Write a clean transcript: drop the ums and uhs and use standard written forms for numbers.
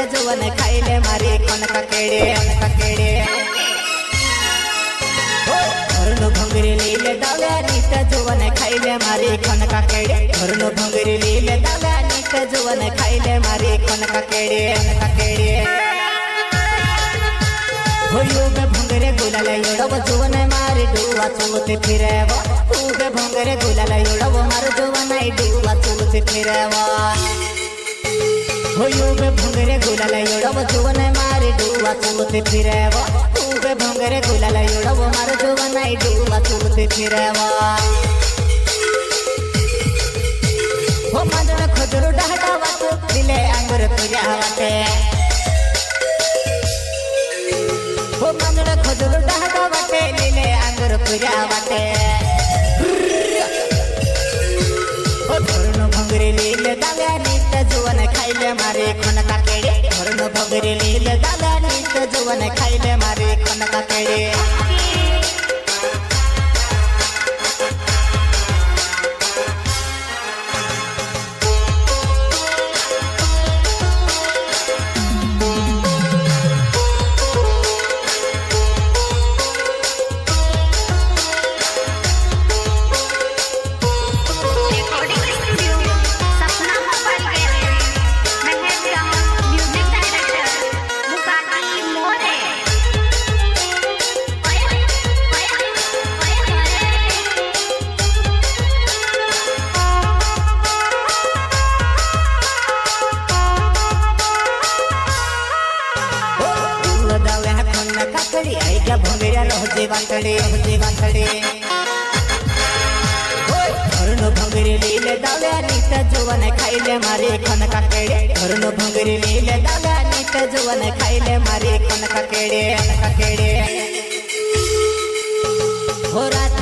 जुवन खाइले मारी खनका केड़े घरनो भंगरी लीले दाव्या नीट जुवन खाइले मारी खनका केड़े घरनो भंगरी लीले दाव्या नीट जुवन खाइले मारी खनका केड़े होयुगे भंगरे गुलाल योड़व जुवन मारी डुवा चुलते फिरेवा उगे भंगरे गुलाल योड़व मार जुवन डुवा चुलते फिरेवा होयुगे भंगरे गुलाल योड़व जुवन मारी डुवा चुलते फिरेवा उगे भंगरे गुलाल योड़व मार जुवन डुवा चुलते फिरेवा हो मांजर खजूर डहडा वाट दिले अंगुर तुझ्या वाटे हो मांजर खजूर डहडा वाटे दिले अंगुर तुझ्या वाटे हो घरनो भंगरी लीले दाव्या नीट जुवन खाइले मारे खनका केड़े घरनो भंगरी लीले दाव्या नीट जुवन खाइले मारे खनका केड़े भंगेरा रोजे वांतड़े घरनो भंगरी लीले दाव्या नीट जुवन खाइले मारे खनका केड़े घरनो भंगरी लीले दाव्या नीट जुवन खाइले मारे खनका केड़े हो रात